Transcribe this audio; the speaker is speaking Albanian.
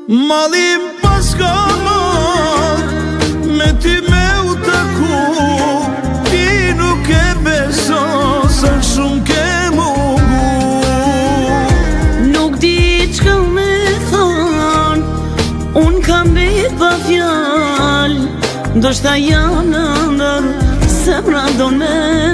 Malim paska mor, me ty me u taku, ti nuk e beso, sa shumë ke mungu. Nuk di çka me thon, unë kam bit pa fjal, ndoshta janë ndër, zemra do me